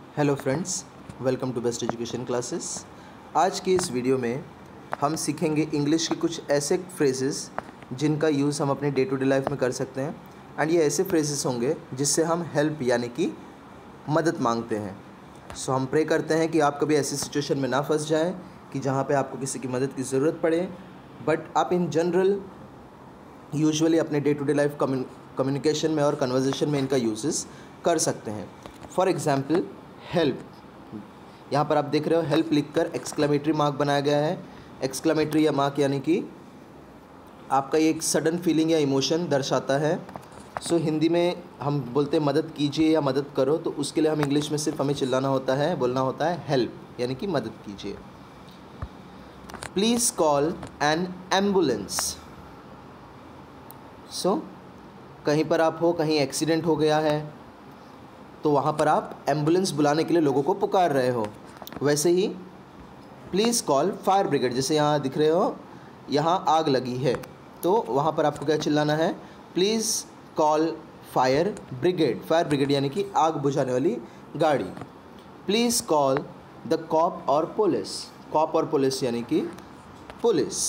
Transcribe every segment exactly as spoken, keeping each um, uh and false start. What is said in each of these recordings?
Hello friends, welcome to best education classes. आज की इस वीडियो में हम सीखेंगे इंग्लिश के कुछ ऐसे फ्रेजेस जिनका यूज़ हम अपने डे टू डे लाइफ में कर सकते हैं। एंड ये ऐसे फ्रेजेस होंगे जिससे हम हेल्प यानी कि मदद मांगते हैं। सो so, हम प्रे करते हैं कि आप कभी ऐसी सिचुएशन में ना फंस जाएं कि जहाँ पे आपको किसी की मदद की ज़रूरत पड़े, बट आप इन जनरल यूजुअली अपने day to day life communication में और कन्वर्जेशन में इनका यूजेस कर सकते हैं। फॉर एग्ज़ाम्पल हेल्प, यहाँ पर आप देख रहे हो हेल्प लिखकर एक्सक्लेमेटरी मार्क बनाया गया है। एक्सक्लेमेटरी या मार्क यानी कि आपका ये एक सडन फीलिंग या इमोशन दर्शाता है। सो so, हिंदी में हम बोलते हैं मदद कीजिए या मदद करो, तो उसके लिए हम इंग्लिश में सिर्फ हमें चिल्लाना होता है, बोलना होता है हेल्प यानी कि मदद कीजिए। Please call an ambulance. So कहीं पर आप हो, कहीं एक्सीडेंट हो गया है, तो वहाँ पर आप एम्बुलेंस बुलाने के लिए लोगों को पुकार रहे हो। वैसे ही प्लीज़ कॉल फायर ब्रिगेड, जैसे यहाँ दिख रहे हो यहाँ आग लगी है, तो वहाँ पर आपको क्या चिल्लाना है, please call fire brigade. Fire brigade यानी कि आग बुझाने वाली गाड़ी। प्लीज़ कॉल द कॉप और पुलिस। कॉप और पुलिस यानी कि पुलिस।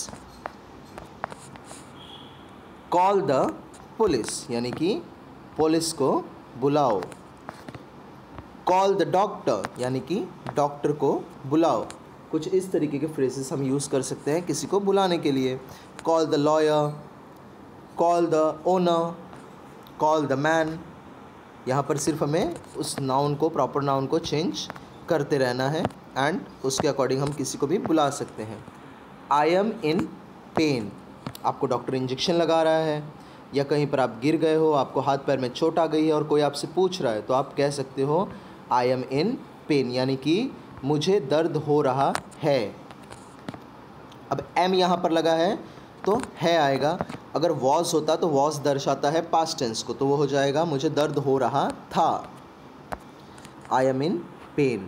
कॉल द पुलिस यानी कि पुलिस को बुलाओ। कॉल द डॉक्टर यानी कि डॉक्टर को बुलाओ। कुछ इस तरीके के फ्रेजेस हम यूज़ कर सकते हैं किसी को बुलाने के लिए। Call the lawyer, call the owner, call the man. यहाँ पर सिर्फ हमें उस नाउन को, प्रॉपर नाउन को चेंज करते रहना है एंड उसके अकॉर्डिंग हम किसी को भी बुला सकते हैं। आई एम इन पेन, आपको डॉक्टर इंजेक्शन लगा रहा है, या कहीं पर आप गिर गए हो, आपको हाथ पैर में चोट आ गई है और कोई आपसे पूछ रहा है, तो आप कह सकते हो आई एम इन पेन यानी कि मुझे दर्द हो रहा है। अब एम यहाँ पर लगा है तो है आएगा। अगर वॉज होता तो वॉज दर्शाता है पास्ट टेंस को, तो वो हो जाएगा मुझे दर्द हो रहा था। I am in pain.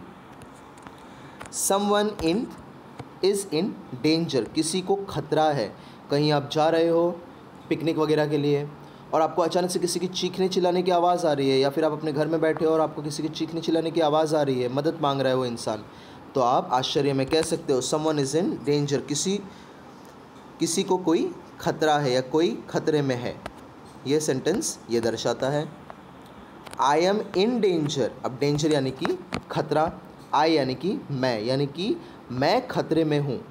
Someone in is in danger, किसी को खतरा है। कहीं आप जा रहे हो पिकनिक वगैरह के लिए और आपको अचानक से किसी की चीखने चिल्लाने की आवाज़ आ रही है, या फिर आप अपने घर में बैठे हो और आपको किसी की चीखने चिल्लाने की आवाज़ आ रही है, मदद मांग रहा है वो इंसान, तो आप आश्चर्य में कह सकते हो समवन इज़ इन डेंजर, किसी किसी को कोई खतरा है या कोई खतरे में है। ये सेंटेंस ये दर्शाता है। आई एम इन डेंजर, अब डेंजर यानी कि खतरा, आई यानी कि मैं, यानी कि मैं खतरे में हूँ।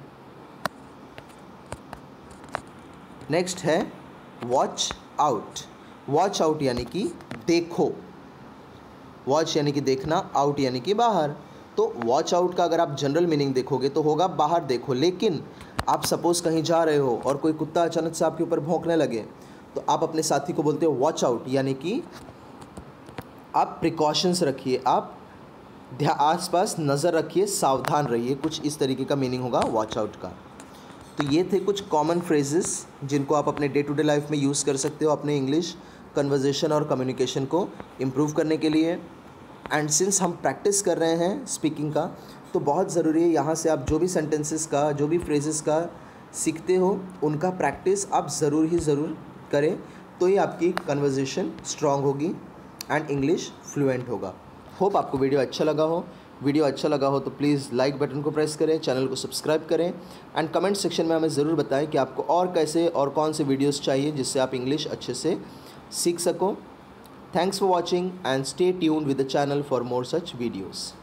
नेक्स्ट है वॉच आउट। वॉच आउट यानी कि देखो। वॉच यानी कि देखना, आउट यानी कि बाहर। तो वॉच आउट का अगर आप जनरल मीनिंग देखोगे तो होगा बाहर देखो, लेकिन आप सपोज़ कहीं जा रहे हो और कोई कुत्ता अचानक से आपके ऊपर भौंकने लगे, तो आप अपने साथी को बोलते हो वॉच आउट, यानी कि आप प्रिकॉशंस रखिए, आप आसपास नज़र रखिए, सावधान रहिए। कुछ इस तरीके का मीनिंग होगा वॉच आउट का। तो ये थे कुछ कॉमन फ्रेजेस जिनको आप अपने डे टू डे लाइफ में यूज़ कर सकते हो अपने इंग्लिश कन्वर्जेशन और कम्युनिकेशन को इम्प्रूव करने के लिए। एंड सिंस हम प्रैक्टिस कर रहे हैं स्पीकिंग का, तो बहुत ज़रूरी है यहाँ से आप जो भी सेंटेंसेस का, जो भी फ्रेजेस का सीखते हो, उनका प्रैक्टिस आप ज़रूर ही ज़रूर करें, तो ही आपकी कन्वर्जेशन स्ट्रॉन्ग होगी एंड इंग्लिश फ्लुएंट होगा। होप आपको वीडियो अच्छा लगा हो। वीडियो अच्छा लगा हो तो प्लीज़ लाइक बटन को प्रेस करें, चैनल को सब्सक्राइब करें एंड कमेंट सेक्शन में हमें ज़रूर बताएं कि आपको और कैसे और कौन से वीडियोस चाहिए जिससे आप इंग्लिश अच्छे से सीख सको। Thanks for watching and stay tuned with the channel for more such videos.